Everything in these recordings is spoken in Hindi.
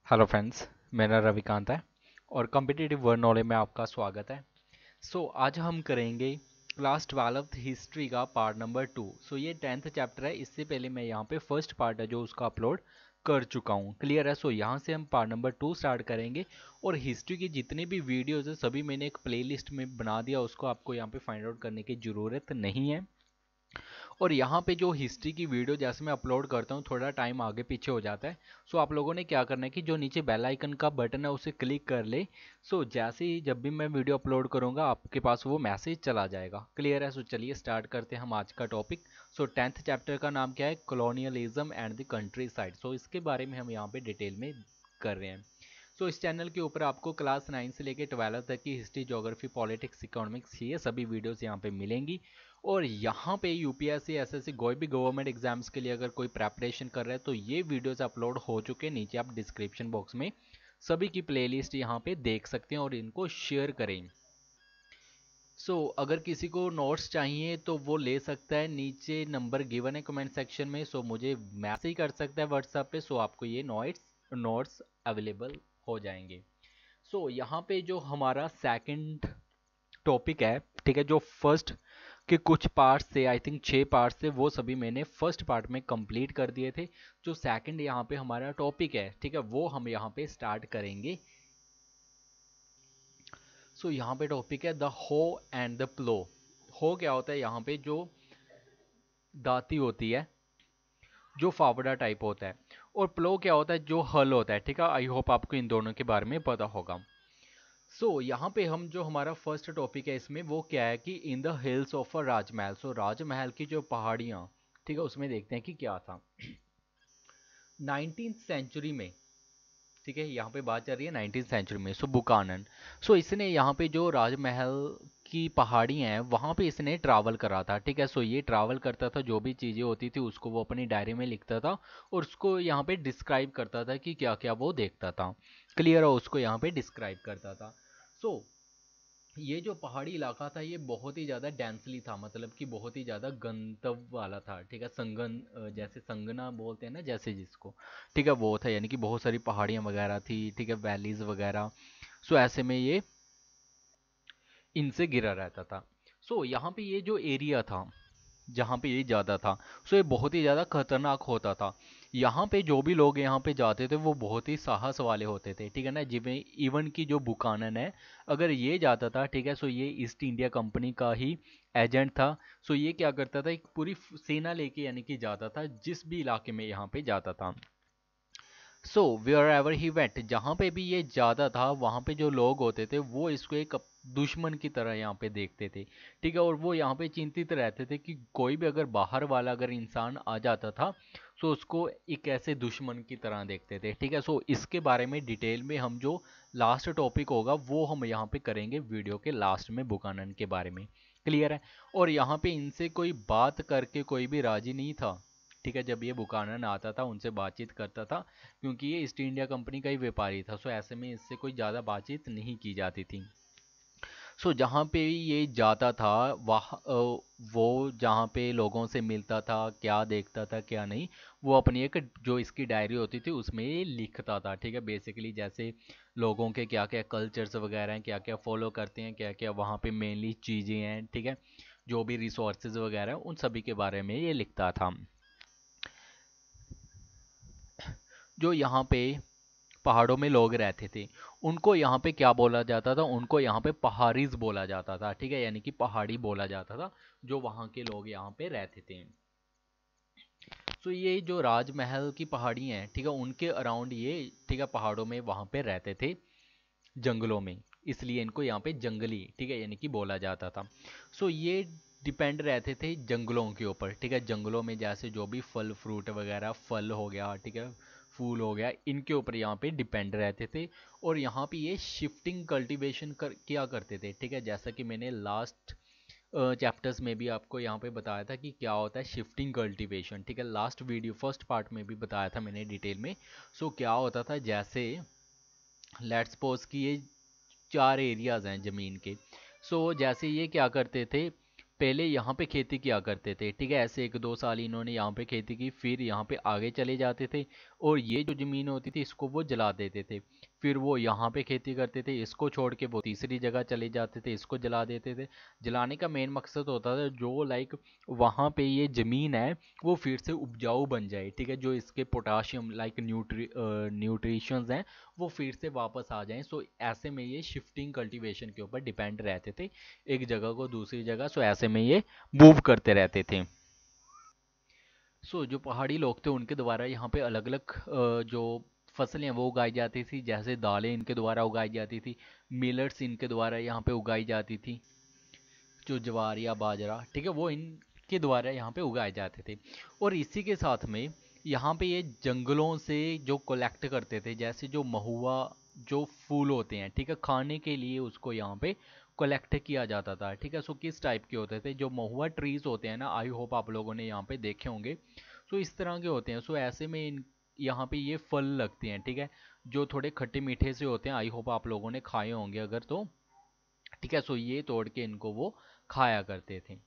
Hello friends. मेरा रविकांत है और कॉम्पिटिटिव वर्ड नॉलेज में आपका स्वागत है। आज हम करेंगे क्लास 12th हिस्ट्री का पार्ट नंबर 2। ये 10th चैप्टर है। इससे पहले मैं यहाँ पे फर्स्ट पार्ट है जो उसका अपलोड कर चुका हूँ। क्लियर है। यहाँ से हम पार्ट नंबर 2 स्टार्ट करेंगे और हिस्ट्री की जितने भी वीडियोज़ है सभी मैंने एक प्लेलिस्ट में बना दिया, उसको आपको यहाँ पे फाइंड आउट करने की ज़रूरत नहीं है। और यहाँ पे जो हिस्ट्री की वीडियो जैसे मैं अपलोड करता हूँ थोड़ा टाइम आगे पीछे हो जाता है। आप लोगों ने क्या करना है कि जो नीचे बेल आइकन का बटन है उसे क्लिक कर ले। जैसे ही जब भी मैं वीडियो अपलोड करूँगा आपके पास वो मैसेज चला जाएगा। क्लियर है। चलिए स्टार्ट करते हैं हम आज का टॉपिक। 10th चैप्टर का नाम क्या है? Colonialism and the countryside. इसके बारे में हम यहाँ पे डिटेल में कर रहे हैं। इस चैनल के ऊपर आपको क्लास 9 से लेकर 12 तक की हिस्ट्री, ज्योग्राफी, पॉलिटिक्स, इकोनॉमिक्स ये सभी वीडियोस यहाँ पे मिलेंगी। और यहाँ पे यूपीएससी, एसएससी, कोई भी गवर्नमेंट एग्जाम्स के लिए अगर कोई प्रेपरेशन कर रहा है तो ये वीडियोस अपलोड हो चुके हैं। नीचे आप डिस्क्रिप्शन बॉक्स में सभी की प्लेलिस्ट यहाँ पे देख सकते हैं और इनको शेयर करें। अगर किसी को नोट्स चाहिए तो वो ले सकता है, नीचे नंबर गिवन है कमेंट सेक्शन में। मुझे मैसेज कर सकता है व्हाट्सएप पे। आपको ये नोट्स अवेलेबल हो जाएंगे। यहाँ पे जो हमारा सेकंड टॉपिक है, ठीक है, जो फर्स्ट के कुछ पार्ट्स थे, आई थिंक 6 पार्ट्स थे, वो सभी मैंने फर्स्ट पार्ट में कंप्लीट कर दिए थे। जो सेकंड यहाँ पे हमारा टॉपिक है, ठीक है, वो हम यहाँ पे स्टार्ट करेंगे। यहाँ पे टॉपिक है द हो एंड द प्लो। हो क्या होता है? यहाँ पे जो दाती होती है, जो फावड़ा टाइप होता है, और प्लो क्या होता है? जो हल होता है। ठीक है, आई होप आपको इन दोनों के बारे में पता होगा। यहाँ पे हम जो हमारा फर्स्ट टॉपिक है इसमें वो क्या है कि in the hills of a Rajmahal. Rajmahal की जो पहाड़ियाँ, ठीक है, उसमें देखते हैं कि क्या था 19th सेंचुरी में। ठीक है, यहाँ पे बात चल रही है 19th सेंचुरी में। बुकानन, इसने यहाँ पे जो राजमहल की पहाड़ियाँ हैं वहाँ पे इसने ट्रैवल करा था। ठीक है, ये ट्रैवल करता था, जो भी चीज़ें होती थी उसको वो अपनी डायरी में लिखता था और उसको यहाँ पे डिस्क्राइब करता था कि क्या क्या वो देखता था। क्लियर है, उसको यहाँ पे डिस्क्राइब करता था। सो ये जो पहाड़ी इलाका था ये बहुत ही ज़्यादा डेंसली था, मतलब कि बहुत ही ज़्यादा गंतव्य वाला था। ठीक है, जैसे संगना बोलते हैं ना, जैसे जिसको, ठीक है, वो था, यानी कि बहुत सारी पहाड़ियाँ वगैरह थी, ठीक है, वैलीज वगैरह। ऐसे में ये इनसे घिरा रहता था। यहाँ पे ये जो एरिया था जहाँ पे ये ज़्यादा था, ये बहुत ही ज़्यादा खतरनाक होता था। यहाँ पे जो भी लोग यहाँ पे जाते थे वो बहुत ही साहस वाले होते थे। ठीक है ना, जिਵੇਂ इवन की जो बुकानन है, अगर ये जाता था, ठीक है, ये ईस्ट इंडिया कंपनी का ही एजेंट था। ये क्या करता था, एक पूरी सेना लेके यानी कि जाता था जिस भी इलाके में यहाँ पे जाता था। वेयर एवर ही वेंट, जहाँ पे भी ये जाता था वहाँ पे जो लोग होते थे वो इसको एक दुश्मन की तरह यहाँ पे देखते थे। ठीक है, और वो यहाँ पे चिंतित रहते थे कि कोई भी अगर बाहर वाला अगर इंसान आ जाता था उसको एक ऐसे दुश्मन की तरह देखते थे। ठीक है, इसके बारे में डिटेल में हम जो लास्ट टॉपिक होगा वो हम यहाँ पे करेंगे वीडियो के लास्ट में, बुकानन के बारे में। क्लियर है। और यहाँ पे इनसे कोई बात करके कोई भी राजी नहीं था। ठीक है, जब ये बुकानन आता था उनसे बातचीत करता था, क्योंकि ये ईस्ट इंडिया कंपनी का ही व्यापारी था। ऐसे में इससे कोई ज़्यादा बातचीत नहीं की जाती थी। जहाँ पे ये जाता था वहाँ वो जहाँ पे लोगों से मिलता था, क्या देखता था क्या नहीं, वो अपनी एक जो इसकी डायरी होती थी उसमें ये लिखता था। ठीक है, बेसिकली जैसे लोगों के क्या क्या कल्चर्स वगैरह हैं, क्या क्या फॉलो करते हैं, क्या क्या वहाँ पे मेनली चीज़ें हैं, ठीक है, जो भी रिसोर्सेज वगैरह हैं उन सभी के बारे में ये लिखता था। जो यहाँ पे पहाड़ों में लोग रहते थे उनको यहाँ पे क्या बोला जाता था? उनको यहाँ पे पहाड़ीज बोला जाता था। ठीक है, यानी कि पहाड़ी बोला जाता था जो वहाँ के लोग यहाँ पे रहते थे। ये जो राजमहल की पहाड़ी हैं, ठीक है, उनके अराउंड ये, ठीक है, पहाड़ों में वहाँ पे रहते थे, जंगलों में, इसलिए इनको यहाँ पे जंगली, ठीक है, यानी कि बोला जाता था। ये डिपेंड रहते थे जंगलों के ऊपर। ठीक है, जंगलों में जैसे जो भी फल फ्रूट वगैरह, फल हो गया, ठीक है, फूल हो गया, इनके ऊपर यहाँ पे डिपेंड रहते थे। और यहाँ पे ये शिफ्टिंग कल्टीवेशन किया करते थे। ठीक है, जैसा कि मैंने लास्ट चैप्टर्स में भी आपको यहाँ पे बताया था कि क्या होता है शिफ्टिंग कल्टीवेशन। ठीक है, लास्ट वीडियो फर्स्ट पार्ट में भी बताया था मैंने डिटेल में। क्या होता था, जैसे लेट्स सपोज कि ये 4 एरियाज हैं ज़मीन के। जैसे ये क्या करते थे, पहले यहाँ पे खेती किया करते थे, ठीक है। ऐसे 1-2 साल इन्होंने यहाँ पे खेती की, फिर यहाँ पे आगे चले जाते थे और ये जो ज़मीन होती थी इसको वो जला देते थे। फिर वो यहाँ पे खेती करते थे, इसको छोड़ के वो तीसरी जगह चले जाते थे, इसको जला देते थे। जलाने का मेन मकसद होता था जो लाइक वहाँ पे ये ज़मीन है वो फिर से उपजाऊ बन जाए, ठीक है। जो इसके पोटाशियम लाइक न्यूट्रिशंस हैं वो फिर से वापस आ जाएं। सो ऐसे में ये शिफ्टिंग कल्टीवेशन के ऊपर डिपेंड रहते थे, एक जगह को दूसरी जगह। सो ऐसे में ये मूव करते रहते थे। जो पहाड़ी लोग थे उनके द्वारा यहाँ पे अलग अलग जो फसलें हैं वो उगाई जाती थी, जैसे दालें इनके द्वारा उगाई जाती थी, मिलट्स इनके द्वारा यहाँ पे उगाई जाती थी, जो ज्वार या बाजरा, ठीक है, वो इनके द्वारा यहाँ पे उगाए जाते थे। और इसी के साथ में यहाँ पे ये जंगलों से जो कलेक्ट करते थे, जैसे जो महुआ जो फूल होते हैं, ठीक है, खाने के लिए उसको यहाँ पे कलेक्ट किया जाता था, ठीक है। किस टाइप के होते थे, जो महुआ ट्रीज होते हैं ना, आई होप आप लोगों ने यहाँ पे देखे होंगे। इस तरह के होते हैं। ऐसे में यहाँ पे ये फल लगते हैं, ठीक है, जो थोड़े खट्टे मीठे से होते हैं। आई होप आप लोगों ने खाए होंगे अगर तो, ठीक है। ये तोड़ के इनको वो खाया करते थे।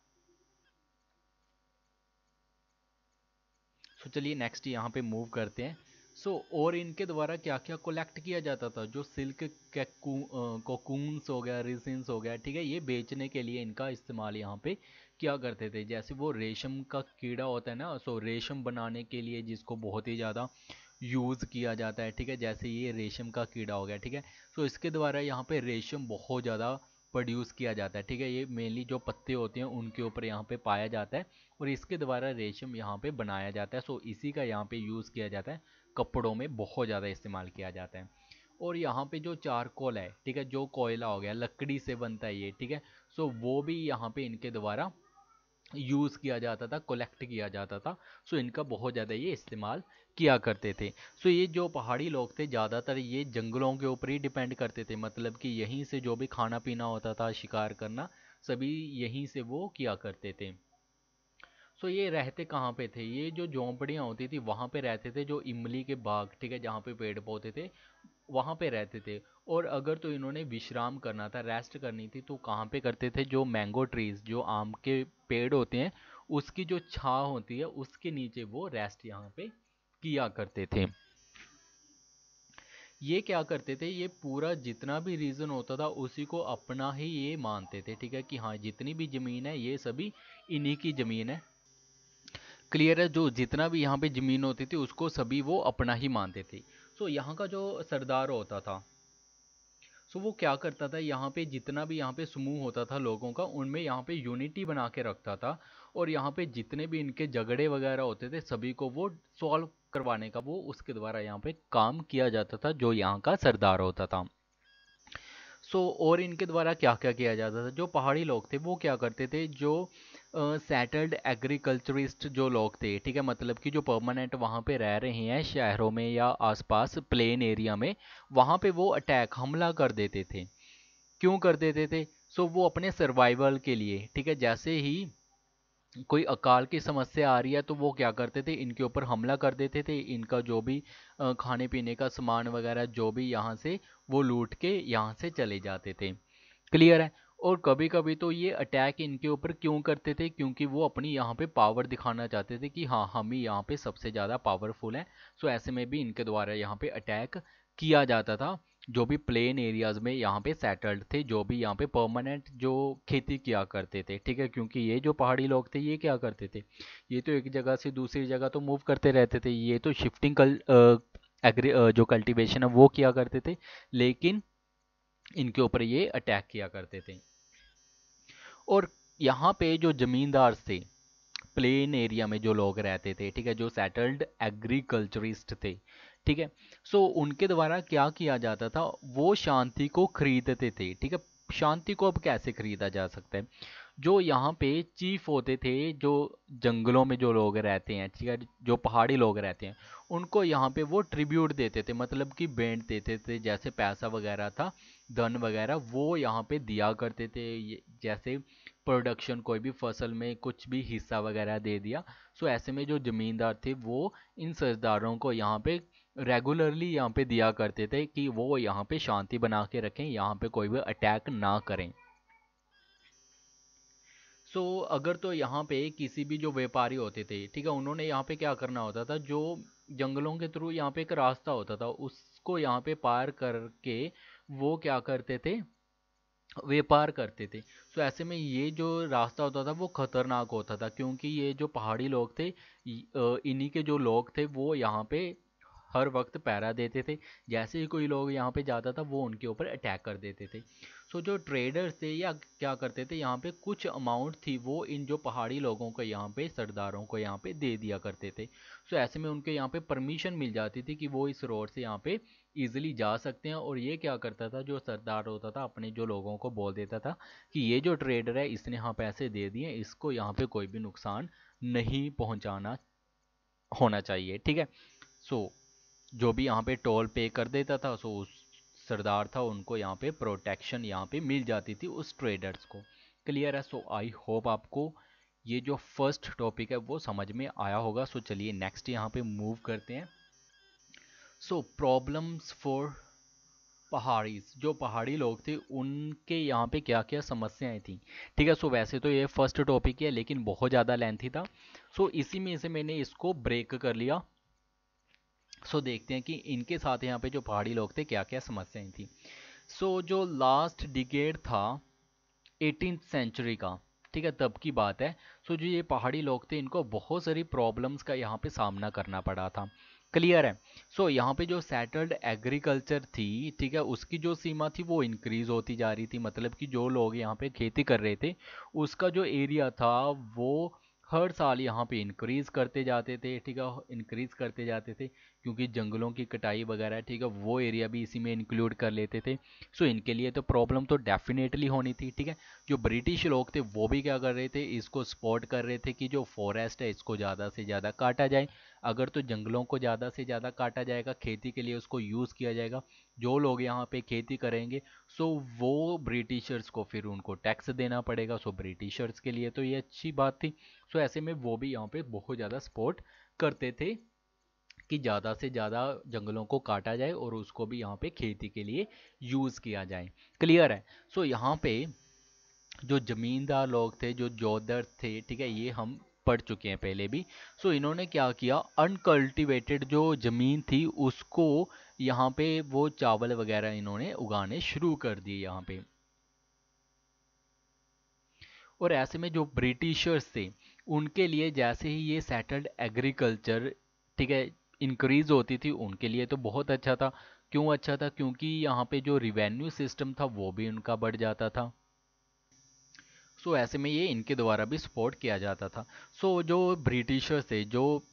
चलिए नेक्स्ट यहाँ पे मूव करते हैं। और इनके द्वारा क्या क्या कलेक्ट किया जाता था, जो सिल्क कोकून्स हो गया, रिसिन्स हो गया, ठीक है, ये बेचने के लिए इनका इस्तेमाल यहाँ पे किया करते थे। जैसे वो रेशम का कीड़ा होता है ना, रेशम बनाने के लिए जिसको बहुत ही ज़्यादा यूज़ किया जाता है, ठीक है, जैसे ये रेशम का कीड़ा हो गया, ठीक है। इसके द्वारा यहाँ पे रेशम बहुत ज़्यादा प्रोड्यूस किया जाता है, ठीक है। ये मेनली जो पत्ते होते हैं उनके ऊपर यहाँ पे पाया जाता है और इसके द्वारा रेशम यहाँ पे बनाया जाता है। इसी का यहाँ पे यूज़ किया जाता है, कपड़ों में बहुत ज़्यादा इस्तेमाल किया जाता है। और यहाँ पे जो चारकोल है, ठीक है, जो कोयला हो गया, लकड़ी से बनता है ये, ठीक है। वो भी यहाँ पे इनके द्वारा यूज़ किया जाता था, कलेक्ट किया जाता था। इनका बहुत ज़्यादा ये इस्तेमाल किया करते थे। ये जो पहाड़ी लोग थे ज़्यादातर ये जंगलों के ऊपर ही डिपेंड करते थे, मतलब कि यहीं से जो भी खाना पीना होता था, शिकार करना, सभी यहीं से वो किया करते थे। ये रहते कहाँ पे थे, ये जो झोंपड़ियाँ होती थी वहाँ पे रहते थे, जो इमली के बाग, ठीक है, जहाँ पे पेड़ पौधे थे वहाँ पे रहते थे। और अगर तो इन्होंने विश्राम करना था, रेस्ट करनी थी, तो कहाँ पे करते थे, जो मैंगो ट्रीज, जो आम के पेड़ होते हैं, उसकी जो छाँव होती है उसके नीचे वो रेस्ट यहाँ पे किया करते थे। ये क्या करते थे, ये पूरा जितना भी रीजन होता था उसी को अपना ही ये मानते थे, ठीक है, कि हाँ जितनी भी जमीन है ये सभी इन्हीं की जमीन है। क्लियर है, जो जितना भी यहाँ पे जमीन होती थी उसको सभी वो अपना ही मानते थे। यहाँ का जो सरदार होता था, वो क्या करता था, यहाँ पे जितना भी यहाँ पे समूह होता था लोगों का, उनमें यहाँ पे यूनिटी बना के रखता था। और यहाँ पे जितने भी इनके झगड़े वगैरह होते थे सभी को वो सॉल्व करवाने का वो उसके द्वारा यहाँ पे काम किया जाता था, जो यहाँ का सरदार होता था। और इनके द्वारा क्या क्या किया जाता था, जो पहाड़ी लोग थे वो क्या करते थे, जो सेटल्ड एग्रीकल्चरिस्ट जो लोग थे, ठीक है, मतलब कि जो परमानेंट वहाँ पे रह रहे हैं शहरों में या आसपास प्लेन एरिया में, वहाँ पे वो अटैक हमला कर देते थे। क्यों कर देते थे, वो अपने सर्वाइवल के लिए, ठीक है, जैसे ही कोई अकाल की समस्या आ रही है तो वो क्या करते थे, इनके ऊपर हमला कर देते थे, इनका जो भी खाने पीने का सामान वगैरह जो भी यहाँ से वो लूट के यहाँ से चले जाते थे। क्लियर है। और कभी कभी तो ये अटैक इनके ऊपर क्यों करते थे, क्योंकि वो अपनी यहाँ पे पावर दिखाना चाहते थे कि हाँ हम ही यहाँ पे सबसे ज़्यादा पावरफुल हैं। ऐसे में भी इनके द्वारा यहाँ पे अटैक किया जाता था, जो भी प्लेन एरियाज में यहाँ पे सेटल्ड थे, जो भी यहाँ पे परमानेंट जो खेती किया करते थे, ठीक है, क्योंकि ये जो पहाड़ी लोग थे ये क्या करते थे, ये तो एक जगह से दूसरी जगह तो मूव करते रहते थे, ये तो शिफ्टिंग एग्री जो कल्टीवेशन है वो किया करते थे, लेकिन इनके ऊपर ये अटैक किया करते थे। और यहाँ पे जो जमींदार थे, प्लेन एरिया में जो लोग रहते थे, ठीक है, जो सेटल्ड एग्रीकल्चरिस्ट थे, ठीक है, उनके द्वारा क्या किया जाता था, वो शांति को खरीदते थे, ठीक है। शांति को अब कैसे खरीदा जा सकता है, जो यहाँ पे चीफ होते थे, जो जंगलों में जो लोग रहते हैं, ठीक है, जो पहाड़ी लोग रहते हैं, उनको यहाँ पे वो ट्रिब्यूट देते थे, मतलब कि भेंट देते थे, जैसे पैसा वगैरह था, धन वगैरह वो यहाँ पे दिया करते थे। जैसे प्रोडक्शन कोई भी फसल में कुछ भी हिस्सा वगैरह दे दिया। ऐसे में जो जमींदार थे वो इन सरदारों को यहाँ पे रेगुलरली यहाँ पे दिया करते थे कि वो यहाँ पे शांति बना के रखें, यहाँ पे कोई भी अटैक ना करें। सो अगर तो यहाँ पे किसी भी जो व्यापारी होते थे, ठीक है, उन्होंने यहाँ पे क्या करना होता था, जो जंगलों के थ्रू यहाँ पे एक रास्ता होता था उसको यहाँ पे पार करके वो क्या करते थे, व्यापार करते थे। सो ऐसे में ये जो रास्ता होता था वो खतरनाक होता था, क्योंकि ये जो पहाड़ी लोग थे, इन्हीं के जो लोग थे वो यहाँ पे हर वक्त पहरा देते थे। जैसे ही कोई लोग यहाँ पे जाता था वो उनके ऊपर अटैक कर देते थे। सो जो ट्रेडर्स थे या क्या करते थे, यहाँ पे कुछ अमाउंट थी वो इन जो पहाड़ी लोगों को यहाँ पे सरदारों को यहाँ पे दे दिया करते थे। सो ऐसे में उनके यहाँ पे परमिशन मिल जाती थी कि वो इस रोड से यहाँ पे इजीली जा सकते हैं। और ये क्या करता था, जो सरदार होता था अपने जो लोगों को बोल देता था कि ये जो ट्रेडर है इसने यहाँ पैसे दे दिए, इसको यहाँ पे कोई भी नुकसान नहीं पहुंचाना होना चाहिए, ठीक है। सो जो भी यहाँ पे टोल पे कर देता था, सो उस सरदार था उनको यहाँ पे प्रोटेक्शन यहाँ पे मिल जाती थी उस ट्रेडर्स को। क्लियर है? सो आई होप आपको ये जो फर्स्ट टॉपिक है वो समझ में आया होगा। सो चलिए नेक्स्ट यहाँ पे मूव करते हैं। सो प्रॉब्लम्स फॉर पहाड़ीज, जो पहाड़ी लोग थे उनके यहाँ पे क्या क्या समस्याएं थी, ठीक है। सो वैसे तो ये फर्स्ट टॉपिक है लेकिन बहुत ज़्यादा लेंथी था, सो इसी में से मैंने इसको ब्रेक कर लिया। सो देखते हैं कि इनके साथ यहाँ पे जो पहाड़ी लोग थे क्या क्या समस्याएं थी। सो जो लास्ट डिकेड था 18th सेंचुरी का, ठीक है, तब की बात है। सो जो ये पहाड़ी लोग थे इनको बहुत सारी प्रॉब्लम्स का यहाँ पे सामना करना पड़ा था। क्लियर है? सो यहाँ पे जो सेटल्ड एग्रीकल्चर थी, ठीक है, उसकी जो सीमा थी वो इंक्रीज होती जा रही थी। मतलब कि जो लोग यहाँ पे खेती कर रहे थे उसका जो एरिया था वो हर साल यहाँ पे इंक्रीज करते जाते थे, ठीक है, इंक्रीज करते जाते थे, क्योंकि जंगलों की कटाई वगैरह, ठीक है, वो एरिया भी इसी में इंक्लूड कर लेते थे। सो इनके लिए तो प्रॉब्लम तो डेफिनेटली होनी थी, ठीक है। जो ब्रिटिश लोग थे वो भी क्या कर रहे थे, इसको सपोर्ट कर रहे थे कि जो फॉरेस्ट है इसको ज़्यादा से ज़्यादा काटा जाए। अगर तो जंगलों को ज़्यादा से ज़्यादा काटा जाएगा, खेती के लिए उसको यूज़ किया जाएगा, जो लोग यहाँ पे खेती करेंगे सो वो ब्रिटिशर्स को फिर उनको टैक्स देना पड़ेगा। सो ब्रिटिशर्स के लिए तो ये अच्छी बात थी। सो ऐसे में वो भी यहाँ पे बहुत ज़्यादा सपोर्ट करते थे कि ज़्यादा से ज़्यादा जंगलों को काटा जाए और उसको भी यहाँ पे खेती के लिए यूज़ किया जाए। क्लियर है? सो यहाँ पे जो जमींदार लोग थे, जो जोधर थे, ठीक है, ये हम पढ़ चुके हैं पहले भी। सो इन्होंने क्या किया, अनकल्टिवेटेड जो जमीन थी उसको यहाँ पे वो चावल वगैरह इन्होंने उगाने शुरू कर दिए यहाँ पे। और ऐसे में जो ब्रिटिशर्स थे उनके लिए जैसे ही ये सेटल्ड एग्रीकल्चर, ठीक है, इंक्रीज होती थी, उनके लिए तो बहुत अच्छा था। क्यों अच्छा था? क्योंकि यहाँ पे जो रिवेन्यू सिस्टम था वो भी उनका बढ़ जाता था। सो ऐसे में ये इनके द्वारा भी सपोर्ट किया जाता था। सो जो ब्रिटिशर्स थे,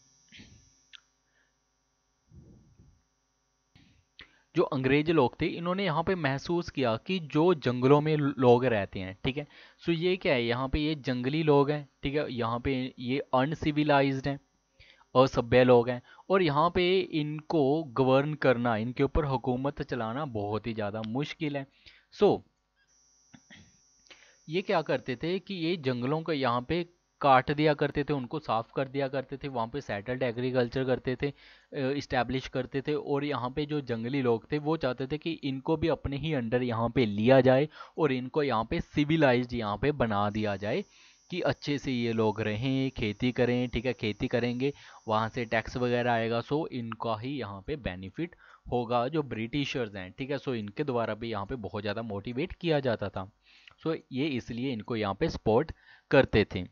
जो अंग्रेज लोग थे, इन्होंने यहाँ पे महसूस किया कि जो जंगलों में लोग रहते हैं, ठीक है, सो ये क्या है, यहाँ पे ये जंगली लोग हैं, ठीक है, यहाँ पे ये अनसिविलाइज्ड हैं, असभ्य लोग हैं, और यहाँ पे इनको गवर्न करना, इनके ऊपर हुकूमत चलाना बहुत ही ज़्यादा मुश्किल है। सो ये क्या करते थे कि ये जंगलों को यहाँ पे काट दिया करते थे, उनको साफ कर दिया करते थे, वहाँ पे सेटल्ड एग्रीकल्चर करते थे, इस्टेब्लिश करते थे। और यहाँ पे जो जंगली लोग थे वो चाहते थे कि इनको भी अपने ही अंडर यहाँ पे लिया जाए और इनको यहाँ पे सिविलाइज्ड यहाँ पे बना दिया जाए कि अच्छे से ये लोग रहें, खेती करें, ठीक है, खेती करेंगे, वहाँ से टैक्स वगैरह आएगा, सो इनका ही यहाँ पे बेनिफिट होगा, जो ब्रिटिशर्स हैं, ठीक है। सो इनके द्वारा भी यहाँ पे बहुत ज़्यादा मोटिवेट किया जाता था। सो ये इसलिए इनको यहाँ पे सपोर्ट करते थे।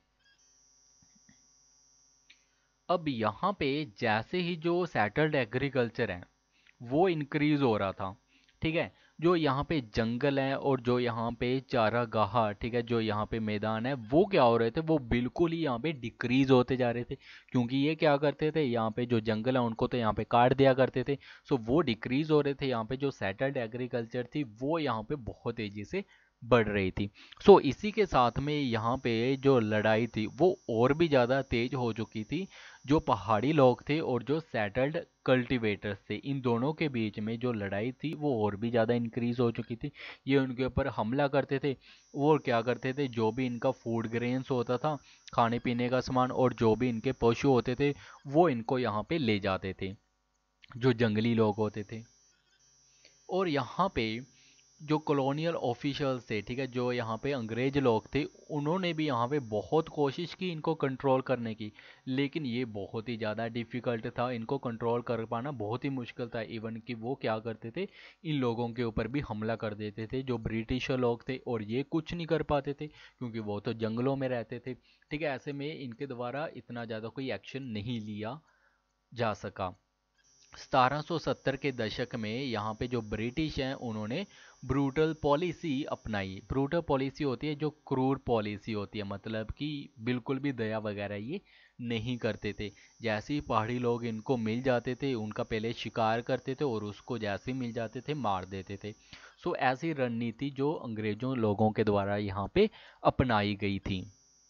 अब यहाँ पे जैसे ही जो सेटल्ड एग्रीकल्चर है वो इंक्रीज हो रहा था, ठीक है, जो यहाँ पे जंगल है और जो यहाँ पे चारागाह, ठीक है, जो यहाँ पे मैदान है वो क्या हो रहे थे, वो बिल्कुल ही यहाँ पे डिक्रीज होते जा रहे थे। क्योंकि ये क्या करते थे, यहाँ पे जो जंगल है उनको तो यहाँ पे काट दिया करते थे, सो वो डिक्रीज हो रहे थे। यहाँ पे जो सेटल्ड एग्रीकल्चर थी वो यहाँ पे बहुत तेजी से बढ़ रही थी। सो इसी के साथ में यहाँ पे जो लड़ाई थी वो और भी ज़्यादा तेज हो चुकी थी। जो पहाड़ी लोग थे और जो सेटल्ड कल्टीवेटर्स थे, इन दोनों के बीच में जो लड़ाई थी वो और भी ज़्यादा इंक्रीज हो चुकी थी। ये उनके ऊपर हमला करते थे और क्या करते थे, जो भी इनका फूड ग्रेन्स होता था, खाने पीने का सामान, और जो भी इनके पशु होते थे वो इनको यहाँ पे ले जाते थे, जो जंगली लोग होते थे। और यहाँ पे जो कॉलोनियल ऑफिशियल्स थे, ठीक है, जो यहाँ पे अंग्रेज लोग थे, उन्होंने भी यहाँ पे बहुत कोशिश की इनको कंट्रोल करने की, लेकिन ये बहुत ही ज़्यादा डिफ़िकल्ट था, इनको कंट्रोल कर पाना बहुत ही मुश्किल था। इवन कि वो क्या करते थे, इन लोगों के ऊपर भी हमला कर देते थे जो ब्रिटिश लोग थे, और ये कुछ नहीं कर पाते थे क्योंकि वो तो जंगलों में रहते थे, ठीक है। ऐसे में इनके द्वारा इतना ज़्यादा कोई एक्शन नहीं लिया जा सका। 1770 के दशक में यहाँ पे जो ब्रिटिश हैं उन्होंने ब्रूटल पॉलिसी अपनाई। ब्रूटल पॉलिसी होती है जो क्रूर पॉलिसी होती है, मतलब कि बिल्कुल भी दया वगैरह ये नहीं करते थे। जैसे ही पहाड़ी लोग इनको मिल जाते थे, उनका पहले शिकार करते थे और उसको जैसे ही मिल जाते थे मार देते थे। सो ऐसी रणनीति जो अंग्रेजों लोगों के द्वारा यहाँ पे अपनाई गई थी।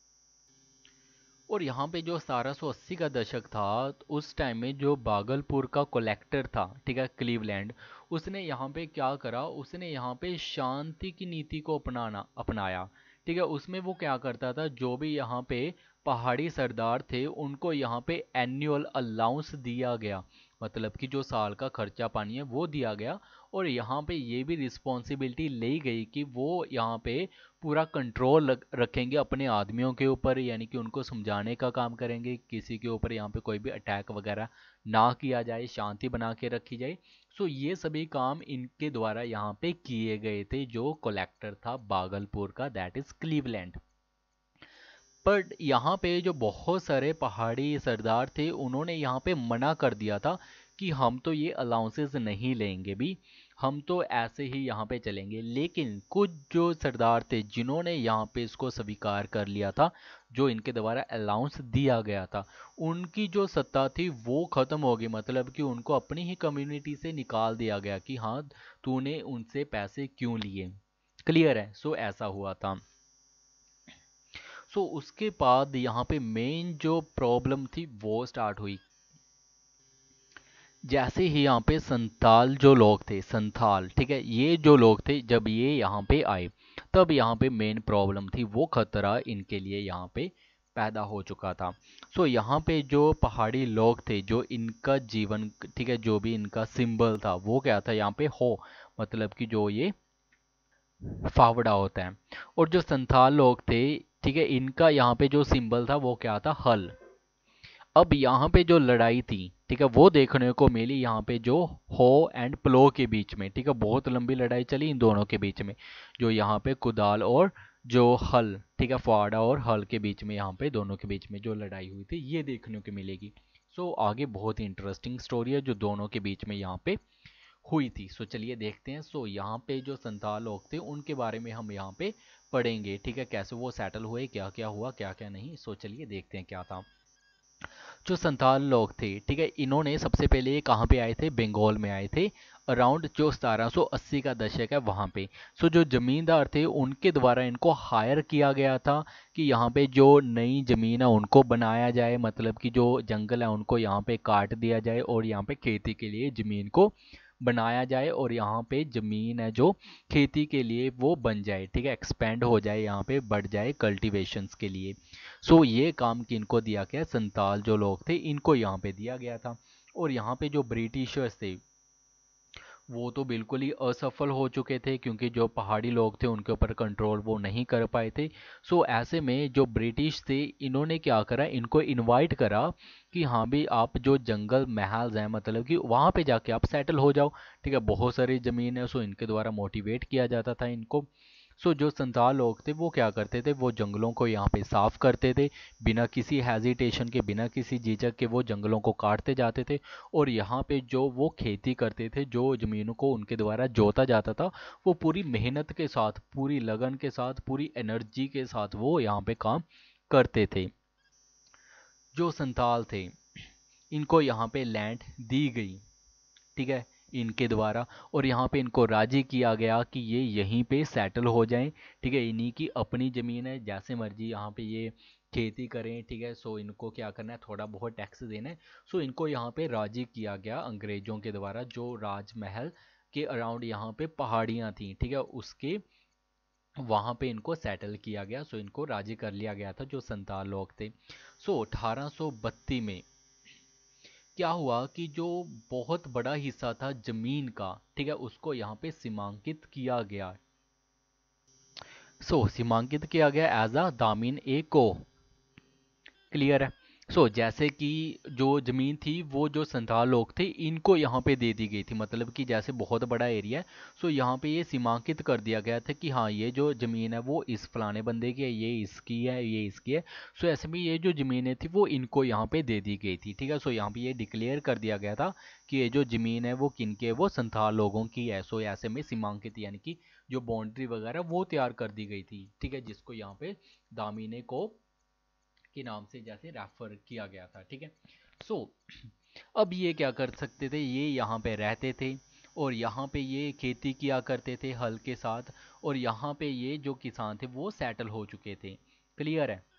और यहाँ पे जो 1780 का दशक था, तो उस टाइम में जो भागलपुर का कलेक्टर था, ठीक है, क्लीवलैंड, उसने यहाँ पे क्या करा, उसने यहाँ पे शांति की नीति को अपनाया, ठीक है। उसमें वो क्या करता था, जो भी यहाँ पे पहाड़ी सरदार थे उनको यहाँ पे एनुअल अलाउंस दिया गया, मतलब कि जो साल का खर्चा पानी है वो दिया गया। और यहाँ पे ये भी रिस्पॉन्सिबिलिटी ली गई कि वो यहाँ पे पूरा कंट्रोल रखेंगे अपने आदमियों के ऊपर, यानी कि उनको समझाने का काम करेंगे, किसी के ऊपर यहाँ पे कोई भी अटैक वगैरह ना किया जाए, शांति बना के रखी जाए। सो ये सभी काम इनके द्वारा यहाँ पे किए गए थे, जो कलेक्टर था भागलपुर का, दैट इज क्लीवलैंड। पर यहाँ पे जो बहुत सारे पहाड़ी सरदार थे उन्होंने यहाँ पे मना कर दिया था कि हम तो ये अलाउंसेस नहीं लेंगे भी, हम तो ऐसे ही यहाँ पे चलेंगे। लेकिन कुछ जो सरदार थे जिन्होंने यहाँ पे इसको स्वीकार कर लिया था, जो इनके द्वारा अलाउंस दिया गया था, उनकी जो सत्ता थी वो खत्म हो गई, मतलब कि उनको अपनी ही कम्युनिटी से निकाल दिया गया कि हाँ, तूने उनसे पैसे क्यों लिए। क्लियर है? सो ऐसा हुआ था। सो उसके बाद यहाँ पे मेन जो प्रॉब्लम थी वो स्टार्ट हुई। जैसे ही यहाँ पे संथाल जो लोग थे, संथाल, ठीक है, ये जो लोग थे जब ये यहाँ पे आए, तब यहाँ पे मेन प्रॉब्लम थी, वो खतरा इनके लिए यहाँ पे पैदा हो चुका था। सो यहाँ पे जो पहाड़ी लोग थे, जो इनका जीवन, ठीक है, जो भी इनका सिंबल था वो क्या था, यहाँ पे हो, मतलब कि जो ये फावड़ा होता है। और जो संथाल लोग थे, ठीक है, इनका यहाँ पे जो सिंबल था वो क्या था, हल। अब यहाँ पे जो लड़ाई थी, ठीक है, वो देखने को मिली यहाँ पे जो हो एंड प्लो के बीच में, ठीक है, बहुत लंबी लड़ाई चली इन दोनों के बीच में, जो यहाँ पे कुदाल और जो हल, ठीक है, फावड़ा और हल के बीच में, यहाँ पे दोनों के बीच में जो लड़ाई हुई थी ये देखने को मिलेगी। सो आगे बहुत ही इंटरेस्टिंग स्टोरी है जो दोनों के बीच में यहाँ पे हुई थी। सो चलिए देखते हैं। सो यहाँ पे जो संथाल लोग थे उनके बारे में हम यहाँ पे पढ़ेंगे, ठीक है, कैसे वो सेटल हुए, क्या क्या हुआ, क्या क्या नहीं। सो चलिए देखते हैं क्या था। जो संथाल लोग थे, ठीक है, इन्होंने सबसे पहले ये कहाँ पे आए थे, बंगाल में आए थे, अराउंड जो 1780 का दशक है वहाँ पे। सो जो जमींदार थे उनके द्वारा इनको हायर किया गया था कि यहाँ पे जो नई जमीन है उनको बनाया जाए, मतलब कि जो जंगल है उनको यहाँ पे काट दिया जाए और यहाँ पे खेती के लिए जमीन को बनाया जाए, और यहाँ पे जमीन है जो खेती के लिए वो बन जाए, ठीक है, एक्सपेंड हो जाए, यहाँ पे बढ़ जाए कल्टीवेशंस के लिए। सो ये काम किनको दिया गया, संताल जो लोग थे इनको यहाँ पे दिया गया था। और यहाँ पे जो ब्रिटिशर्स थे वो तो बिल्कुल ही असफल हो चुके थे, क्योंकि जो पहाड़ी लोग थे उनके ऊपर कंट्रोल वो नहीं कर पाए थे। सो ऐसे में जो ब्रिटिश थे इन्होंने क्या करा, इनको इनवाइट करा कि हाँ भी आप जो जंगल महल्स हैं, मतलब कि वहाँ पे जाके आप सेटल हो जाओ, ठीक है, बहुत सारी ज़मीन है। सो इनके द्वारा मोटिवेट किया जाता था इनको। सो जो संथाल लोग थे वो क्या करते थे, वो जंगलों को यहाँ पे साफ करते थे, बिना किसी हेजिटेशन के, बिना किसी झिझक के वो जंगलों को काटते जाते थे। और यहाँ पे जो वो खेती करते थे, जो जमीनों को उनके द्वारा जोता जाता था, वो पूरी मेहनत के साथ, पूरी लगन के साथ, पूरी एनर्जी के साथ वो यहाँ पे काम करते थे। जो संथाल थे इनको यहाँ पे लैंड दी गई, ठीक है, इनके द्वारा, और यहाँ पे इनको राजी किया गया कि ये यहीं पे सेटल हो जाएं, ठीक है, इन्हीं की अपनी ज़मीन है, जैसे मर्जी यहाँ पे ये खेती करें, ठीक है। सो इनको क्या करना है, थोड़ा बहुत टैक्स देना है। सो इनको यहाँ पे राजी किया गया अंग्रेजों के द्वारा, जो राजमहल के अराउंड यहाँ पे पहाड़ियाँ थी, ठीक है, उसके वहाँ पे इनको सेटल किया गया। सो इनको राजी कर लिया गया था जो संताल लोग थे। सो 1832 में क्या हुआ कि जो बहुत बड़ा हिस्सा था जमीन का, ठीक है, उसको यहाँ पे सीमांकित किया गया। सीमांकित किया गया एज अ दामिन ए को। क्लियर है। जैसे कि जो जमीन थी वो जो संथाल लोग थे इनको यहाँ पे दे दी गई थी, मतलब कि जैसे बहुत बड़ा एरिया है, यहाँ पे ये सीमांकित कर दिया गया था कि हाँ ये जो ज़मीन है वो इस फलाने बंदे की है, ये इसकी है, ये इसकी है। ऐसे में ये जो ज़मीनें थी वो इनको यहाँ पे दे दी गई थी, ठीक है। यहाँ पे ये डिक्लेयर कर दिया गया था कि ये जो ज़मीन है वो किनकी है, वो संथाल लोगों की है। ऐसे में सीमांकित यानी कि जो बाउंड्री वगैरह वो तैयार कर दी गई थी, ठीक है, जिसको यहाँ पे दामिने को के नाम से जैसे रेफर किया गया था, ठीक है। सो अब ये क्या कर सकते थे, ये यहाँ पे रहते थे और यहाँ पे ये खेती किया करते थे हल के साथ, और यहाँ पे ये जो किसान थे वो सेटल हो चुके थे। क्लियर है।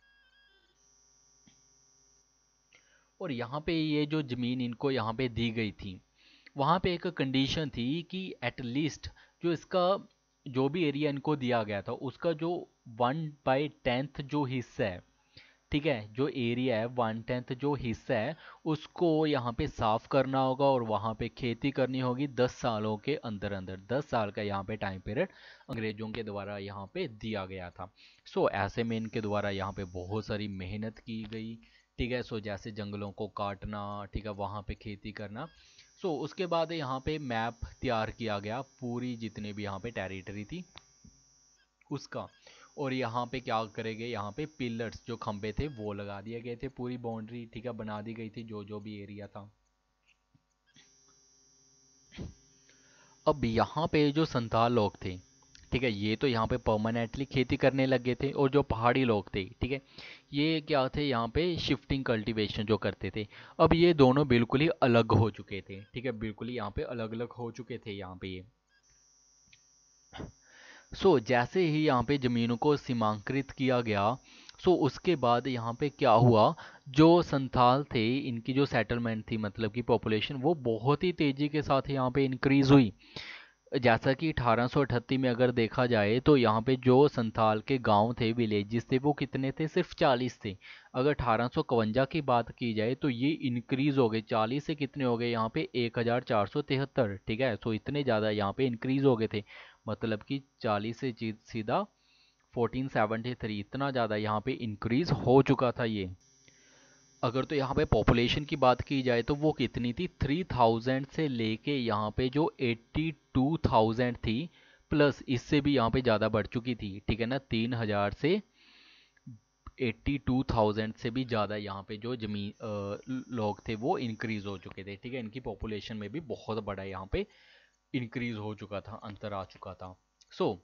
और यहाँ पे ये जो ज़मीन इनको यहाँ पे दी गई थी, वहाँ पे एक कंडीशन थी कि एटलीस्ट जो इसका जो भी एरिया इनको दिया गया था उसका जो 1/10 जो हिस्सा है, ठीक है, जो एरिया है 1/10 जो हिस्सा है उसको यहाँ पे साफ करना होगा और वहाँ पे खेती करनी होगी 10 सालों के अंदर अंदर। 10 साल का यहाँ पे टाइम पीरियड अंग्रेजों के द्वारा यहाँ पे दिया गया था। ऐसे में इनके द्वारा यहाँ पे बहुत सारी मेहनत की गई, ठीक है। जैसे जंगलों को काटना, ठीक है, वहाँ पे खेती करना। उसके बाद यहाँ पे मैप तैयार किया गया पूरी जितने भी यहाँ पे टेरिटरी थी उसका। और यहाँ पे क्या करेंगे, यहाँ पे पिलर्स जो खंबे थे वो लगा दिए गए थे, पूरी बाउंड्री, ठीक है, बना दी गई थी जो जो भी एरिया था। अब यहाँ पे जो संथाल लोग थे, ठीक है, ये तो यहाँ पे परमानेंटली खेती करने लगे थे, और जो पहाड़ी लोग थे, ठीक है, ये क्या थे, यहाँ पे शिफ्टिंग कल्टीवेशन जो करते थे। अब ये दोनों बिल्कुल ही अलग हो चुके थे, ठीक है, बिल्कुल ही यहाँ पे अलग अलग हो चुके थे यहाँ पे ये। जैसे ही यहाँ पे ज़मीनों को सीमांकरित किया गया, उसके बाद यहाँ पे क्या हुआ, जो संथाल थे इनकी जो सेटलमेंट थी, मतलब कि पॉपुलेशन, वो बहुत ही तेज़ी के साथ यहाँ पे इंक्रीज हुई। जैसा कि 1838 में अगर देखा जाए तो यहाँ पे जो संथाल के गांव थे, विलेजेस थे, वो कितने थे, सिर्फ 40 थे। अगर 1851 की बात की जाए तो ये इंक्रीज हो गए, 40 से कितने हो गए यहाँ पे 1473, ठीक है। इतने ज़्यादा यहाँ पे इंक्रीज हो गए थे, मतलब कि 40 से सीधा 1473, इतना ज़्यादा यहाँ पे इंक्रीज हो चुका था ये। अगर तो यहाँ पे पॉपुलेशन की बात की जाए तो वो कितनी थी, 3000 से लेके यहाँ पे जो 82,000 थी, प्लस इससे भी यहाँ पे ज़्यादा बढ़ चुकी थी, ठीक है ना, 3000 से 82,000 से भी ज़्यादा यहाँ पे जो लोग थे वो इंक्रीज हो चुके थे, ठीक है। इनकी पॉपुलेशन में भी बहुत बड़ा यहाँ पे इंक्रीज हो चुका था, अंतर आ चुका था। सो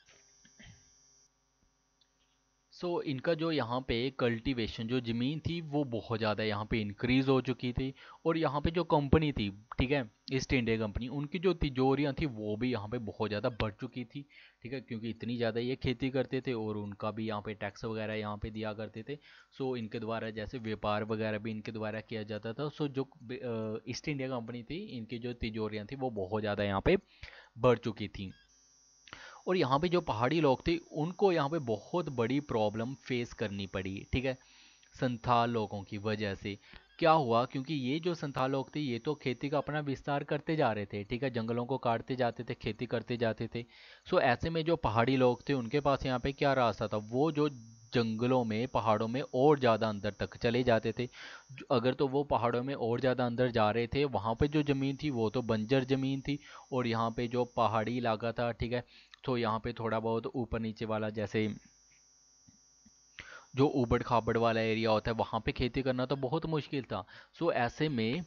इनका जो यहाँ पे कल्टीवेशन जो ज़मीन थी वो बहुत ज़्यादा यहाँ पे इंक्रीज हो चुकी थी। और यहाँ पे जो कंपनी थी, ठीक है, ईस्ट इंडिया कंपनी, उनकी जो तिजोरियाँ थी वो भी यहाँ पे बहुत ज़्यादा बढ़ चुकी थी, ठीक है, क्योंकि इतनी ज़्यादा ये खेती करते थे और उनका भी यहाँ पे टैक्स वगैरह यहाँ पे दिया करते थे। इनके द्वारा जैसे व्यापार वगैरह भी इनके द्वारा किया जाता था। जो ईस्ट इंडिया कंपनी थी, इनकी जो तिजोरियाँ थी वो बहुत ज़्यादा यहाँ पे बढ़ चुकी थी। और यहाँ पे जो पहाड़ी लोग थे उनको यहाँ पे बहुत बड़ी प्रॉब्लम फेस करनी पड़ी, ठीक है, संथाल लोगों की वजह से। क्या हुआ, क्योंकि ये जो संथाल लोग थे ये तो खेती का अपना विस्तार करते जा रहे थे, ठीक है, जंगलों को काटते जाते थे, खेती करते जाते थे। ऐसे में जो पहाड़ी लोग थे उनके पास यहाँ पे क्या रास्ता था, वो जो जंगलों में पहाड़ों में और ज़्यादा अंदर तक चले जाते थे। अगर तो वो पहाड़ों में और ज़्यादा अंदर जा रहे थे, वहाँ पे जो ज़मीन थी वो तो बंजर ज़मीन थी, और यहाँ पे जो पहाड़ी इलाका था, ठीक है, यहाँ पे थोड़ा बहुत ऊपर नीचे वाला, जैसे जो ऊबड़ खाबड़ वाला एरिया होता है, वहाँ पे खेती करना तो बहुत मुश्किल था। ऐसे में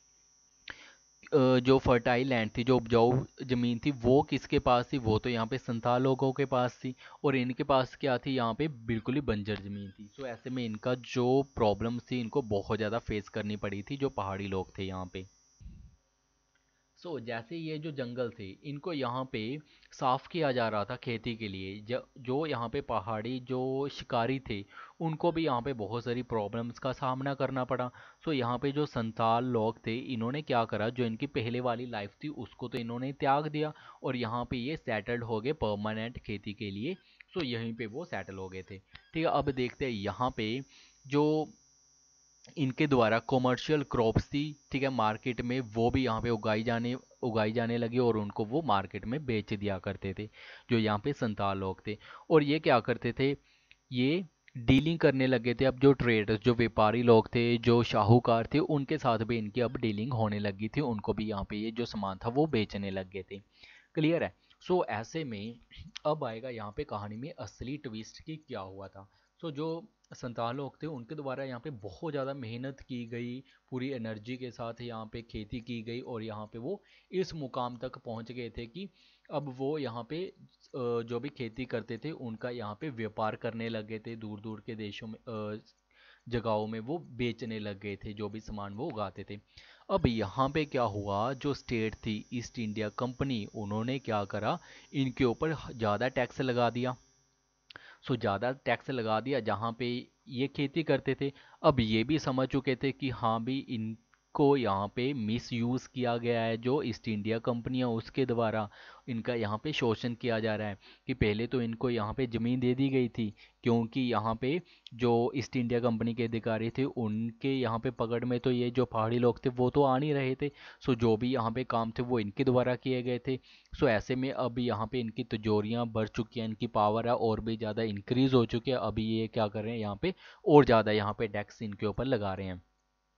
जो फर्टाइल लैंड थी, जो उपजाऊ ज़मीन थी, वो किसके पास थी, वो तो यहाँ पे संथाल लोगों के पास थी। और इनके पास क्या थी, यहाँ पे बिल्कुल ही बंजर ज़मीन थी। ऐसे में इनका जो प्रॉब्लम्स थी इनको बहुत ज़्यादा फेस करनी पड़ी थी, जो पहाड़ी लोग थे यहाँ पे। जैसे ये जो जंगल थे इनको यहाँ पे साफ किया जा रहा था खेती के लिए, जो यहाँ पे पहाड़ी जो शिकारी थे उनको भी यहाँ पे बहुत सारी प्रॉब्लम्स का सामना करना पड़ा। यहाँ पे जो संथाल लोग थे इन्होंने क्या करा, जो इनकी पहले वाली लाइफ थी उसको तो इन्होंने त्याग दिया, और यहाँ पे ये सेटल्ड हो गए परमानेंट खेती के लिए। यहीं पे वो सेटल हो गए थे, ठीक है। अब देखते हैं यहाँ पे जो इनके द्वारा कॉमर्शियल क्रॉप्स थी, ठीक है, मार्केट में वो भी यहाँ पे उगाई जाने लगी और उनको वो मार्केट में बेच दिया करते थे, जो यहाँ पे संताल लोग थे। और ये क्या करते थे, ये डीलिंग करने लगे थे। अब जो ट्रेडर्स, जो व्यापारी लोग थे, जो शाहूकार थे, उनके साथ भी इनकी अब डीलिंग होने लगी थी, उनको भी यहाँ पे ये जो सामान था वो बेचने लग गए थे। क्लियर है। सो ऐसे में अब आएगा यहाँ पे कहानी में असली ट्विस्ट कि क्या हुआ था। सो जो संताल लोग थे उनके द्वारा यहाँ पे बहुत ज़्यादा मेहनत की गई, पूरी एनर्जी के साथ यहाँ पे खेती की गई, और यहाँ पे वो इस मुकाम तक पहुँच गए थे कि अब वो यहाँ पे जो भी खेती करते थे उनका यहाँ पे व्यापार करने लगे थे, दूर दूर के देशों में, जगहों में वो बेचने लग गए थे जो भी सामान वो उगाते थे। अब यहाँ पे क्या हुआ, जो स्टेट थी ईस्ट इंडिया कंपनी, उन्होंने क्या करा, इनके ऊपर ज़्यादा टैक्स लगा दिया। सो ज़्यादा टैक्स लगा दिया जहाँ पे ये खेती करते थे। अब ये भी समझ चुके थे कि हाँ भी इनको यहाँ पे मिस यूज़ किया गया है, जो ईस्ट इंडिया कंपनी है उसके द्वारा इनका यहाँ पे शोषण किया जा रहा है। कि पहले तो इनको यहाँ पे ज़मीन दे दी गई थी, क्योंकि यहाँ पे जो ईस्ट इंडिया कंपनी के अधिकारी थे उनके यहाँ पे पकड़ में तो ये जो पहाड़ी लोग थे वो तो आ नहीं रहे थे। सो जो भी यहाँ पे काम थे वो इनके द्वारा किए गए थे। सो ऐसे में अब यहाँ पे इनकी तिजोरियाँ बढ़ चुकी हैं, इनकी पावर है और भी ज़्यादा इंक्रीज हो चुकी है। अभी ये क्या कर रहे हैं यहाँ पे, और ज़्यादा यहाँ पे टैक्स इनके ऊपर लगा रहे हैं।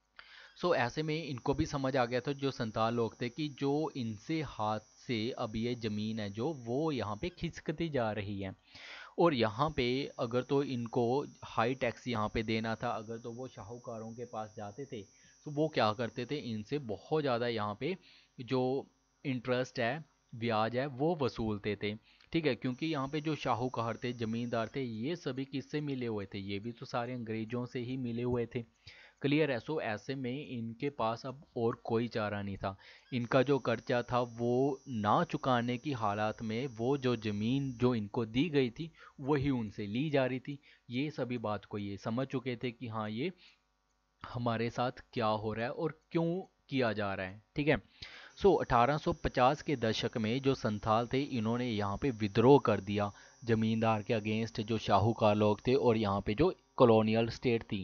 सो ऐसे में इनको भी समझ आ गया था, जो संताल लोग थे, कि जो इनसे हाथ से अब ये ज़मीन है जो वो यहाँ पे खिसकती जा रही है। और यहाँ पे अगर तो इनको हाई टैक्स यहाँ पे देना था, अगर तो वो शाहूकारों के पास जाते थे तो वो क्या करते थे, इनसे बहुत ज़्यादा यहाँ पे जो इंटरेस्ट है, ब्याज है, वो वसूलते थे। ठीक है, क्योंकि यहाँ पे जो शाहूकार थे, जमींदार थे, ये सभी किससे मिले हुए थे, ये भी तो सारे अंग्रेजों से ही मिले हुए थे। क्लियर है। सो ऐसे में इनके पास अब और कोई चारा नहीं था। इनका जो कर्जा था वो ना चुकाने की हालात में वो जो ज़मीन जो इनको दी गई थी वही उनसे ली जा रही थी। ये सभी बात को ये समझ चुके थे कि हाँ ये हमारे साथ क्या हो रहा है और क्यों किया जा रहा है। ठीक है। सो 1850 के दशक में जो संथाल थे इन्होंने यहाँ पे विद्रोह कर दिया जमींदार के अगेंस्ट, जो शाहूकार लोग थे, और यहाँ पे जो कॉलोनियल स्टेट थी,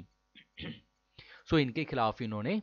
सो इनके खिलाफ इन्होंने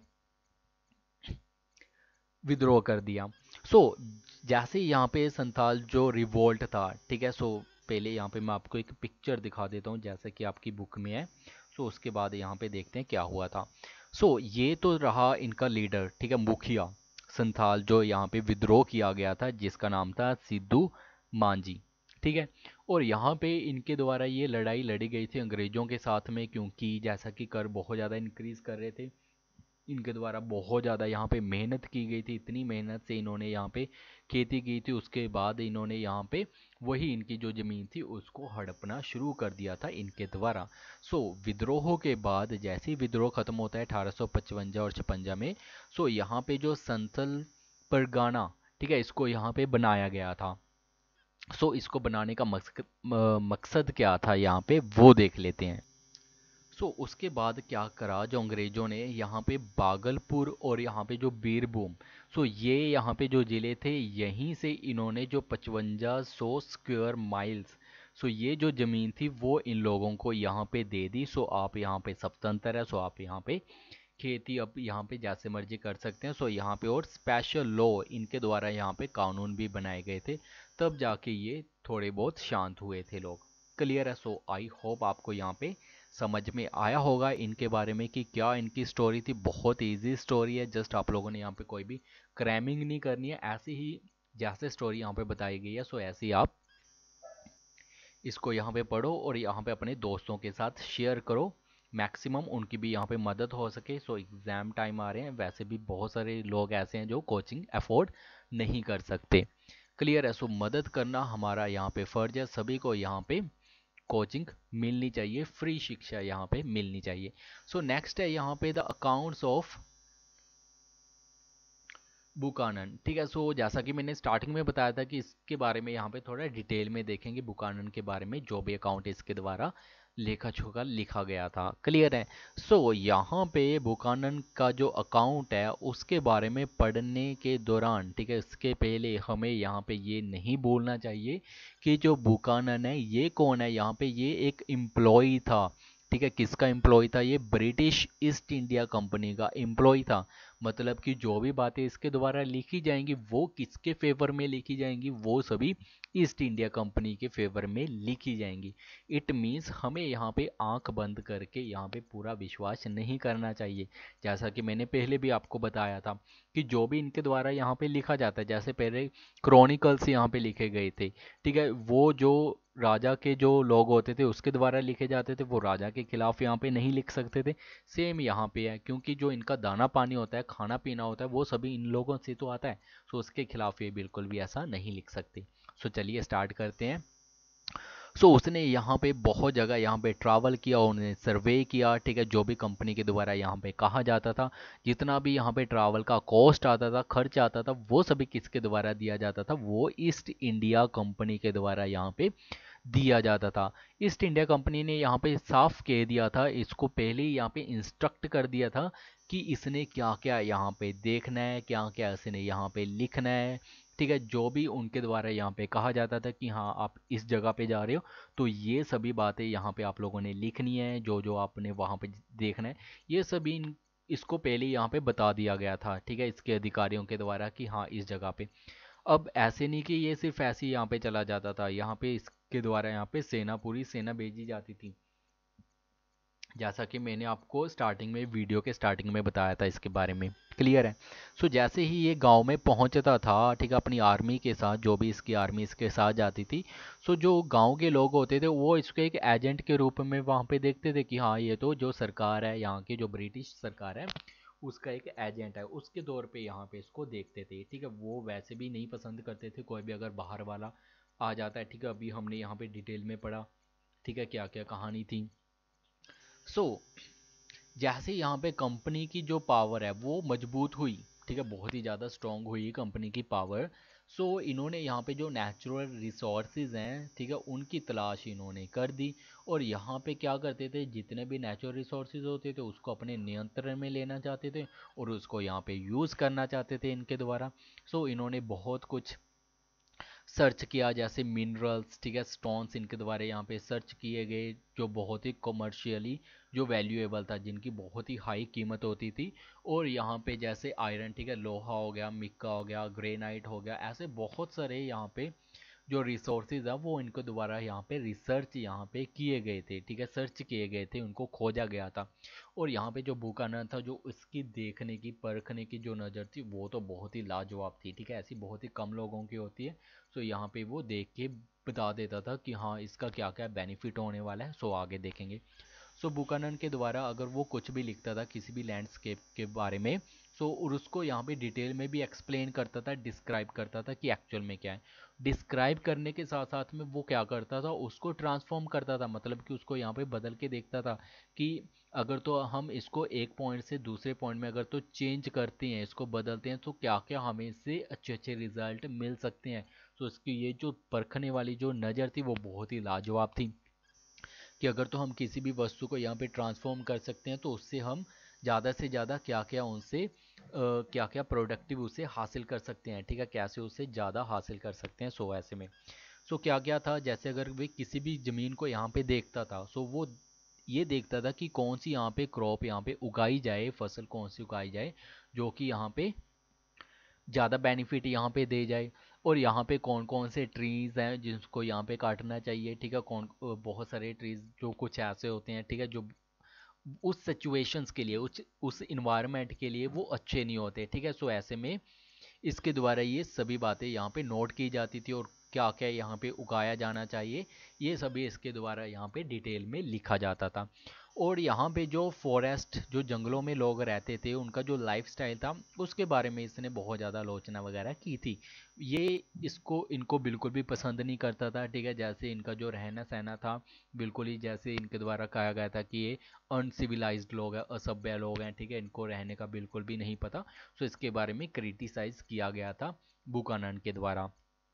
विद्रोह कर दिया। सो जैसे यहाँ पे संथाल जो रिवोल्ट था, ठीक है, सो पहले यहाँ पे मैं आपको एक पिक्चर दिखा देता हूँ जैसे कि आपकी बुक में है। सो उसके बाद यहाँ पे देखते हैं क्या हुआ था। सो ये तो रहा इनका लीडर, ठीक है, मुखिया संथाल, जो यहाँ पे विद्रोह किया गया था, जिसका नाम था सिद्धू मांझी। ठीक है। और यहाँ पे इनके द्वारा ये लड़ाई लड़ी गई थी अंग्रेजों के साथ में, क्योंकि जैसा कि कर बहुत ज़्यादा इंक्रीज कर रहे थे, इनके द्वारा बहुत ज़्यादा यहाँ पे मेहनत की गई थी। इतनी मेहनत से इन्होंने यहाँ पे खेती की थी, उसके बाद इन्होंने यहाँ पे वही इनकी जो ज़मीन थी उसको हड़पना शुरू कर दिया था इनके द्वारा। सो विद्रोह के बाद जैसे ही विद्रोह खत्म होता है 1855 और 56 में, सो यहाँ पे जो संथल परगाना, ठीक है, इसको यहाँ पे बनाया गया था। सो इसको बनाने का मकसद क्या था यहाँ पे वो देख लेते हैं। सो उसके बाद क्या करा, जो अंग्रेजों ने यहाँ पे बागलपुर और यहाँ पे जो बीरभूम, सो ये यहाँ पे जो ज़िले थे, यहीं से इन्होंने जो 5500 स्क्वायर माइल्स, सो ये जो ज़मीन थी वो इन लोगों को यहाँ पे दे दी। सो आप यहाँ पे स्वतंत्र है, सो आप यहाँ पे खेती अब यहाँ पे जैसे मर्जी कर सकते हैं। सो यहाँ पे और स्पेशल लॉ इनके द्वारा यहाँ पे कानून भी बनाए गए थे, तब जाके ये थोड़े बहुत शांत हुए थे लोग। क्लियर है। सो आई होप आपको यहाँ पे समझ में आया होगा इनके बारे में कि क्या इनकी स्टोरी थी। बहुत इजी स्टोरी है, जस्ट आप लोगों ने यहाँ पे कोई भी क्रैमिंग नहीं करनी है, ऐसे ही जैसे स्टोरी यहाँ पे बताई गई है, सो ऐसे ही आप इसको यहाँ पे पढ़ो और यहाँ पे अपने दोस्तों के साथ शेयर करो, मैक्सिमम उनकी भी यहाँ पे मदद हो सके। सो एग्ज़ाम टाइम आ रहे हैं, वैसे भी बहुत सारे लोग ऐसे हैं जो कोचिंग अफोर्ड नहीं कर सकते। क्लियर है। सो मदद करना हमारा यहाँ पे फ़र्ज है, सभी को यहाँ पे कोचिंग मिलनी चाहिए, फ्री शिक्षा यहाँ पे मिलनी चाहिए। सो नेक्स्ट है यहाँ पे द अकाउंट्स ऑफ बुकानन। ठीक है। सो जैसा कि मैंने स्टार्टिंग में बताया था कि इसके बारे में यहाँ पे थोड़ा डिटेल में देखेंगे, बुकानन के बारे में, जो भी अकाउंट इसके द्वारा लेखा जोखा लिखा गया था। क्लियर है। सो यहाँ पे बुकानन का जो अकाउंट है उसके बारे में पढ़ने के दौरान, ठीक है, इसके पहले हमें यहाँ पे ये नहीं बोलना चाहिए कि जो बुकानन है ये कौन है। यहाँ पे ये एक एम्प्लॉय था, ठीक है, किसका एम्प्लॉय था ये? ब्रिटिश ईस्ट इंडिया कंपनी का एम्प्लॉय था। मतलब कि जो भी बातें इसके द्वारा लिखी जाएंगी वो किसके फेवर में लिखी जाएंगी? वो सभी ईस्ट इंडिया कंपनी के फेवर में लिखी जाएंगी। इट मीन्स हमें यहाँ पे आंख बंद करके यहाँ पे पूरा विश्वास नहीं करना चाहिए। जैसा कि मैंने पहले भी आपको बताया था कि जो भी इनके द्वारा यहाँ पे लिखा जाता है, जैसे पहले क्रॉनिकल्स यहाँ पे लिखे गए थे, ठीक है, वो जो राजा के जो लोग होते थे उसके द्वारा लिखे जाते थे, वो राजा के खिलाफ यहाँ पे नहीं लिख सकते थे। सेम यहाँ पे है, क्योंकि जो इनका दाना पानी होता है, खाना पीना होता है, वो सभी इन लोगों से तो आता है। सो उसके खिलाफ ये बिल्कुल भी ऐसा नहीं लिख सकते। सो चलिए स्टार्ट करते हैं। सो उसने यहाँ पे बहुत जगह यहाँ पे ट्रैवल किया, उन्होंने सर्वे किया, ठीक है, जो भी कंपनी के द्वारा यहाँ पे कहा जाता था, जितना भी यहाँ पे ट्रैवल का कॉस्ट आता था, खर्च आता था, वो सभी किसके द्वारा दिया जाता था? वो ईस्ट इंडिया कंपनी के द्वारा यहाँ पे दिया जाता था। ईस्ट इंडिया कंपनी ने यहाँ पे साफ कह दिया था, इसको पहले ही यहाँ पे इंस्ट्रक्ट कर दिया था कि इसने क्या क्या यहाँ पे देखना है, क्या क्या इसने यहाँ पे लिखना है, ठीक है। जो भी उनके द्वारा यहाँ पे कहा जाता था कि हाँ आप इस जगह पे जा रहे हो, तो ये सभी बातें यहाँ पे आप लोगों ने लिखनी है, जो जो आपने वहाँ पे देखना है, ये सभी इसको पहले यहाँ पे बता दिया गया था, ठीक है, इसके अधिकारियों के द्वारा कि हाँ इस जगह पे। अब ऐसे नहीं कि ये सिर्फ ऐसे ही यहाँ पे चला जाता था, यहाँ पे इसके द्वारा यहाँ पे सेना, पूरी सेना भेजी जाती थी, जैसा कि मैंने आपको स्टार्टिंग में, वीडियो के स्टार्टिंग में बताया था इसके बारे में। क्लियर है? सो जैसे ही ये गांव में पहुंचता था, ठीक है, अपनी आर्मी के साथ, जो भी इसकी आर्मी इसके साथ जाती थी, सो जो गांव के लोग होते थे वो इसको एक एजेंट के रूप में वहाँ पे देखते थे कि हाँ ये तो जो सरकार है, यहाँ की जो ब्रिटिश सरकार है, उसका एक एजेंट है, उसके तौर पे यहाँ पे इसको देखते थे, ठीक है। वो वैसे भी नहीं पसंद करते थे कोई भी अगर बाहर वाला आ जाता है, ठीक है। अभी हमने यहाँ पे डिटेल में पढ़ा, ठीक है, क्या क्या कहानी थी। सो जैसे यहाँ पे कंपनी की जो पावर है वो मजबूत हुई, ठीक है, बहुत ही ज़्यादा स्ट्रांग हुई कंपनी की पावर। सो इन्होंने यहाँ पे जो नेचुरल रिसोर्सेज हैं, ठीक है, उनकी तलाश इन्होंने कर दी। और यहाँ पे क्या करते थे, जितने भी नेचुरल रिसोर्सेज होते थे उसको अपने नियंत्रण में लेना चाहते थे और उसको यहाँ पे यूज़ करना चाहते थे इनके द्वारा। सो इन्होंने बहुत कुछ सर्च किया, जैसे मिनरल्स, ठीक है, स्टोन्स इनके द्वारा यहाँ पे सर्च किए गए, जो बहुत ही कमर्शियली जो वैल्यूएबल था, जिनकी बहुत ही हाई कीमत होती थी। और यहाँ पे जैसे आयरन, ठीक है, लोहा हो गया, मिक्का हो गया, ग्रेनाइट हो गया, ऐसे बहुत सारे यहाँ पे जो रिसोर्सेज है वो इनको दोबारा यहाँ पे रिसर्च यहाँ पे किए गए थे, ठीक है, सर्च किए गए थे, उनको खोजा गया था। और यहाँ पे जो बुकानन था, जो उसकी देखने की, परखने की जो नज़र थी वो तो बहुत ही लाजवाब थी, ठीक है, ऐसी बहुत ही कम लोगों की होती है। सो यहाँ पे वो देख के बता देता था कि हाँ इसका क्या क्या बेनिफिट होने वाला है। सो आगे देखेंगे। सो बुकानन के द्वारा अगर वो कुछ भी लिखता था किसी भी लैंडस्केप के बारे में, सो और उसको यहाँ पे डिटेल में भी एक्सप्लेन करता था, डिस्क्राइब करता था कि एक्चुअल में क्या है। डिस्क्राइब करने के साथ साथ में वो क्या करता था, उसको ट्रांसफॉर्म करता था, मतलब कि उसको यहाँ पे बदल के देखता था कि अगर तो हम इसको एक पॉइंट से दूसरे पॉइंट में अगर तो चेंज करते हैं, इसको बदलते हैं, तो क्या क्या हमें इससे अच्छे अच्छे रिजल्ट मिल सकते हैं। तो इसकी ये जो परखने वाली जो नज़र थी वो बहुत ही लाजवाब थी, कि अगर तो हम किसी भी वस्तु को यहाँ पे ट्रांसफॉर्म कर सकते हैं तो उससे हम ज़्यादा से ज़्यादा क्या क्या उनसे क्या क्या प्रोडक्टिव उसे हासिल कर सकते हैं, ठीक है, कैसे उसे ज़्यादा हासिल कर सकते हैं। सो ऐसे में सो क्या क्या था, जैसे अगर वे किसी भी ज़मीन को यहाँ पे देखता था, सो वो ये देखता था कि कौन सी यहाँ पे क्रॉप यहाँ पे उगाई जाए, फसल कौन सी उगाई जाए जो कि यहाँ पे ज़्यादा बेनिफिट यहाँ पे दे जाए। और यहाँ पे कौन कौन से ट्रीज़ हैं जिसको यहाँ पे काटना चाहिए, ठीक है, कौन बहुत सारे ट्रीज़ जो कुछ ऐसे होते हैं, ठीक है, जो उस सिचुएशंस के लिए, उस इन्वायरमेंट के लिए वो अच्छे नहीं होते, ठीक है। सो ऐसे में इसके द्वारा ये सभी बातें यहाँ पे नोट की जाती थी और क्या क्या यहाँ पे उगाया जाना चाहिए, ये सभी इसके द्वारा यहाँ पे डिटेल में लिखा जाता था। और यहाँ पे जो फॉरेस्ट, जो जंगलों में लोग रहते थे, उनका जो लाइफस्टाइल था उसके बारे में इसने बहुत ज़्यादा आलोचना वगैरह की थी। ये इसको इनको बिल्कुल भी पसंद नहीं करता था, ठीक है, जैसे इनका जो रहना सहना था, बिल्कुल ही जैसे इनके द्वारा कहा गया था कि ये अनसिविलाइज्ड लोग हैं, असभ्य लोग हैं, ठीक है, इनको रहने का बिल्कुल भी नहीं पता। सो इसके बारे में क्रिटिसाइज किया गया था बुकानन के द्वारा।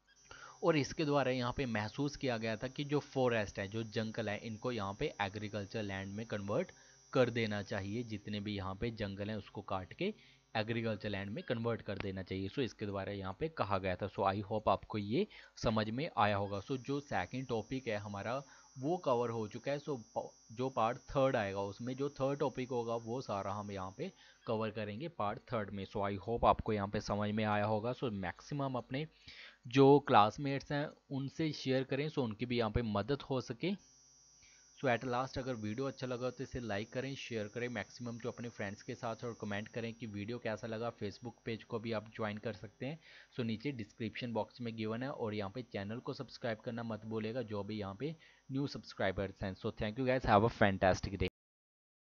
और इसके द्वारा यहाँ पे महसूस किया गया था कि जो फॉरेस्ट है, जो जंगल है, इनको यहाँ पे एग्रीकल्चर लैंड में कन्वर्ट कर देना चाहिए, जितने भी यहाँ पे जंगल हैं उसको काट के एग्रीकल्चर लैंड में कन्वर्ट कर देना चाहिए। सो इसके द्वारा यहाँ पे कहा गया था। सो आई होप आपको ये समझ में आया होगा। सो जो सेकंड टॉपिक है हमारा वो कवर हो चुका है। सो जो पार्ट थर्ड आएगा उसमें जो थर्ड टॉपिक होगा वो सारा हम यहाँ पे कवर करेंगे पार्ट थर्ड में। सो आई होप आपको यहाँ पे समझ में आया होगा। सो मैक्सिमम अपने जो क्लासमेट्स हैं उनसे शेयर करें, सो उनकी भी यहाँ पे मदद हो सके। सो एट लास्ट अगर वीडियो अच्छा लगा तो इसे लाइक करें, शेयर करें मैक्सिमम जो अपने फ्रेंड्स के साथ, और कमेंट करें कि वीडियो कैसा लगा। फेसबुक पेज को भी आप ज्वाइन कर सकते हैं। सो नीचे डिस्क्रिप्शन बॉक्स में गिवन है, और यहाँ पे चैनल को सब्सक्राइब करना मत भूलिएगा जो भी यहाँ पे न्यू सब्सक्राइबर्स हैं। So thank you guys, have a fantastic day.